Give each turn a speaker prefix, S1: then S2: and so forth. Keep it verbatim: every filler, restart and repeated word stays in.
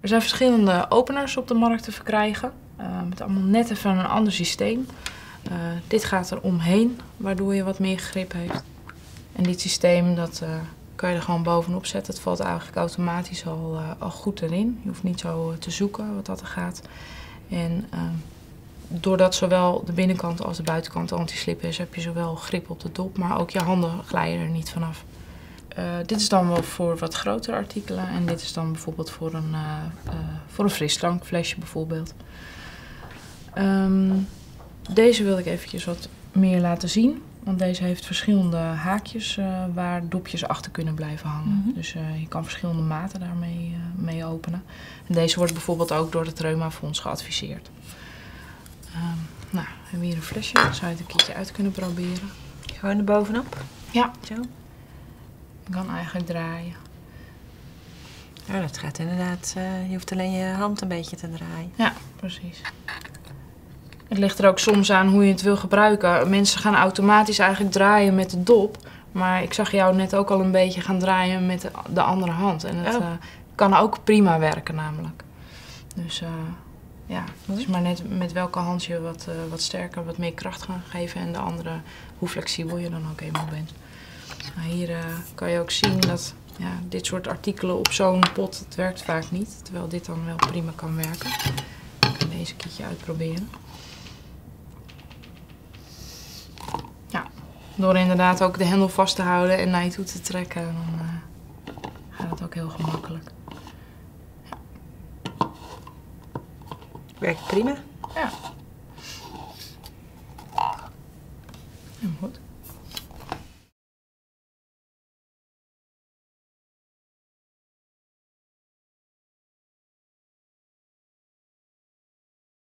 S1: Er zijn verschillende openers op de markt te verkrijgen. Uh, met allemaal net even een ander systeem. Uh, dit gaat er omheen, waardoor je wat meer grip heeft. En dit systeem, dat uh, kan je er gewoon bovenop zetten. Het valt eigenlijk automatisch al, uh, al goed erin. Je hoeft niet zo uh, te zoeken wat dat er gaat. En uh, doordat zowel de binnenkant als de buitenkant anti-slip is, heb je zowel grip op de dop, maar ook je handen glijden er niet vanaf. Uh, dit is dan wel voor wat grotere artikelen en dit is dan bijvoorbeeld voor een, uh, uh, voor een frisdrankflesje bijvoorbeeld. Um, deze wil ik eventjes wat meer laten zien, want deze heeft verschillende haakjes uh, waar dopjes achter kunnen blijven hangen. Mm-hmm. Dus uh, je kan verschillende maten daarmee uh, mee openen. En deze wordt bijvoorbeeld ook door het Reumafonds geadviseerd. Um, nou, we hebben hier een flesje, daar zou je het een keertje uit kunnen proberen.
S2: Gewoon er bovenop?
S1: Ja.
S2: Zo.
S1: Je kan eigenlijk draaien.
S2: Oh, dat gaat inderdaad. Uh, je hoeft alleen je hand een beetje te draaien.
S1: Ja, precies. Het ligt er ook soms aan hoe je het wil gebruiken. Mensen gaan automatisch eigenlijk draaien met de dop. Maar ik zag jou net ook al een beetje gaan draaien met de, de andere hand. En het oh. uh, kan ook prima werken namelijk. Dus uh, ja, het is maar net met welke hand je wat, uh, wat sterker, wat meer kracht gaat geven. En de andere, hoe flexibel je dan ook eenmaal bent. Nou, hier uh, kan je ook zien dat ja, dit soort artikelen op zo'n pot, het werkt vaak niet. Terwijl dit dan wel prima kan werken. Ik ga deze keertje uitproberen. Ja, door inderdaad ook de hendel vast te houden en naar je toe te trekken, dan uh, gaat het ook heel gemakkelijk.
S2: Ja. Werkt prima.
S1: Ja.